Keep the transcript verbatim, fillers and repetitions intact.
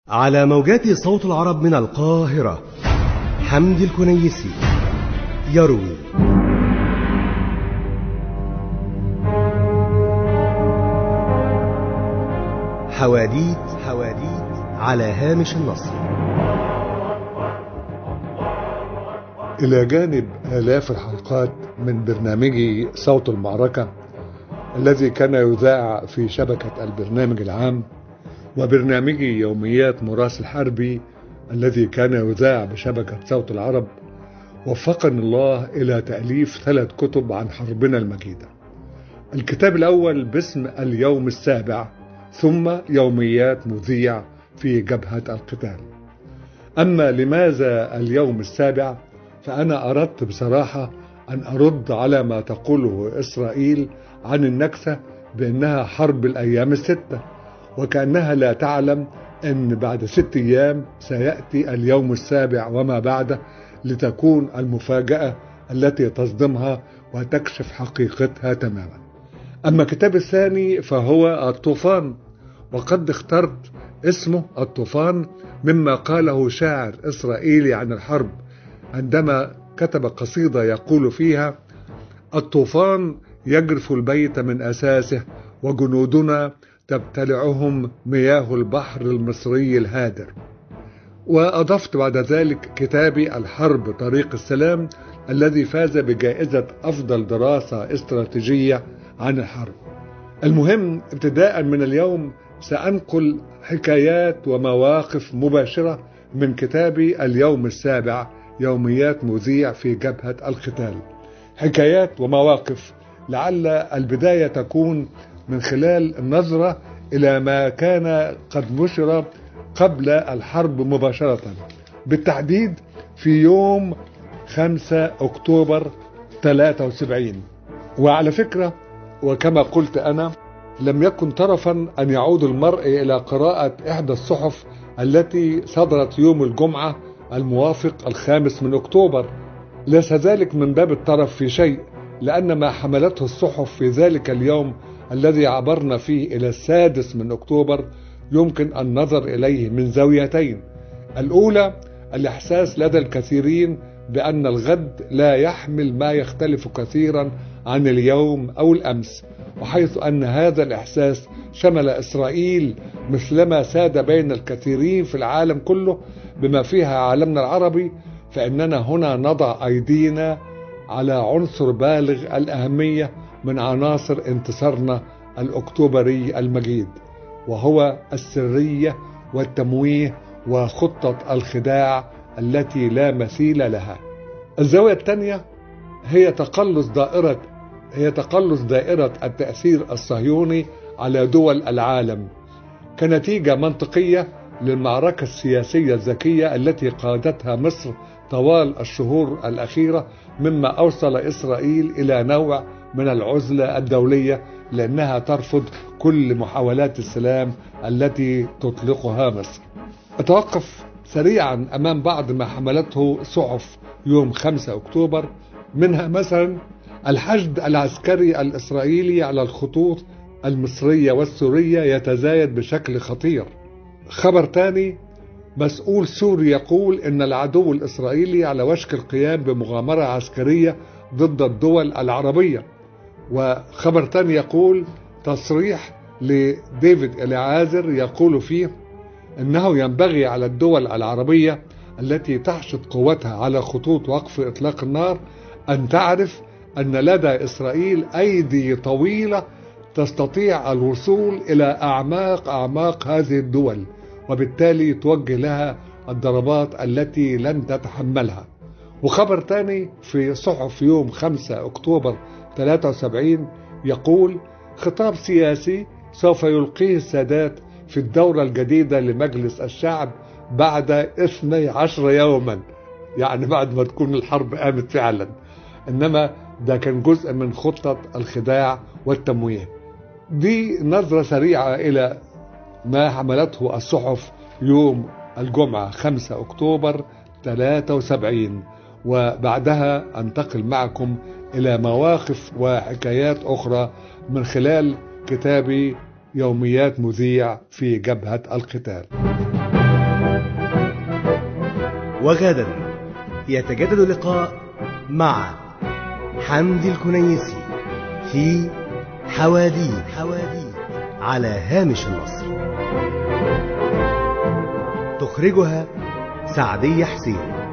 على موجات صوت العرب من القاهرة، حمدي الكنيسي يروي. حواديت حواديت على هامش النصر. إلى جانب آلاف الحلقات من برنامجي صوت المعركة الذي كان يذاع في شبكة البرنامج العام، وبرنامجي يوميات مراسل حربي الذي كان يذاع بشبكة صوت العرب، وفقني الله إلى تأليف ثلاث كتب عن حربنا المجيدة. الكتاب الأول باسم اليوم السابع، ثم يوميات مذيع في جبهة القتال. أما لماذا اليوم السابع؟ فأنا أردت بصراحة أن أرد على ما تقوله إسرائيل عن النكسة بأنها حرب الأيام الستة، وكأنها لا تعلم أن بعد ست أيام سيأتي اليوم السابع وما بعده لتكون المفاجأة التي تصدمها وتكشف حقيقتها تماما. أما الكتاب الثاني فهو الطوفان، وقد اخترت اسمه الطوفان مما قاله شاعر إسرائيلي عن الحرب عندما كتب قصيدة يقول فيها: الطوفان يجرف البيت من أساسه، وجنودنا تبتلعهم مياه البحر المصري الهادر. وأضفت بعد ذلك كتابي الحرب طريق السلام الذي فاز بجائزة أفضل دراسة استراتيجية عن الحرب. المهم ابتداء من اليوم سأنقل حكايات ومواقف مباشرة من كتابي اليوم السابع، يوميات مذيع في جبهة القتال. حكايات ومواقف لعل البداية تكون من خلال النظرة إلى ما كان قد نشر قبل الحرب مباشرة، بالتحديد في يوم خمسة أكتوبر ثلاثة وسبعين. وعلى فكرة، وكما قلت أنا، لم يكن طرفا أن يعود المرء إلى قراءة إحدى الصحف التي صدرت يوم الجمعة الموافق الخامس من أكتوبر. ليس ذلك من باب الطرف في شيء، لأن ما حملته الصحف في ذلك اليوم الذي عبرنا فيه إلى السادس من أكتوبر يمكن النظر إليه من زاويتين. الأولى الإحساس لدى الكثيرين بأن الغد لا يحمل ما يختلف كثيرا عن اليوم أو الأمس، وحيث أن هذا الإحساس شمل إسرائيل مثلما ساد بين الكثيرين في العالم كله بما فيها عالمنا العربي، فإننا هنا نضع أيدينا على عنصر بالغ الأهمية من عناصر انتصارنا الأكتوبري المجيد، وهو السرية والتمويه وخطة الخداع التي لا مثيل لها. الزاوية الثانية هي تقلص دائرة هي تقلص دائرة التأثير الصهيوني على دول العالم كنتيجة منطقية للمعركة السياسية الذكية التي قادتها مصر طوال الشهور الأخيرة، مما أوصل إسرائيل إلى نوع من العزلة الدولية، لأنها ترفض كل محاولات السلام التي تطلقها مصر. أتوقف سريعا أمام بعض ما حملته صحف يوم خمسة أكتوبر، منها مثلا الحشد العسكري الإسرائيلي على الخطوط المصرية والسورية يتزايد بشكل خطير. خبر تاني، مسؤول سوري يقول إن العدو الإسرائيلي على وشك القيام بمغامرة عسكرية ضد الدول العربية. وخبر تاني يقول تصريح لديفيد إليعازر يقول فيه إنه ينبغي على الدول العربية التي تحشد قوتها على خطوط وقف إطلاق النار أن تعرف أن لدى إسرائيل أيدي طويلة تستطيع الوصول إلى أعماق أعماق هذه الدول، وبالتالي توجه لها الضربات التي لن تتحملها. وخبر تاني في صحف يوم خمسة أكتوبر ثلاثة وسبعين يقول خطاب سياسي سوف يلقيه السادات في الدورة الجديدة لمجلس الشعب بعد اثني عشر يوما، يعني بعد ما تكون الحرب قامت فعلا، إنما ده كان جزء من خطة الخداع والتمويه. دي نظرة سريعة إلى ما حملته الصحف يوم الجمعة خمسة أكتوبر ثلاثة وسبعين، وبعدها أنتقل معكم إلى مواقف وحكايات أخرى من خلال كتابي يوميات مذيع في جبهة القتال. وغدا يتجدد اللقاء مع حمدي الكنيسي في حواديت حواديت على هامش النصر. تخرجها سعدية حسين.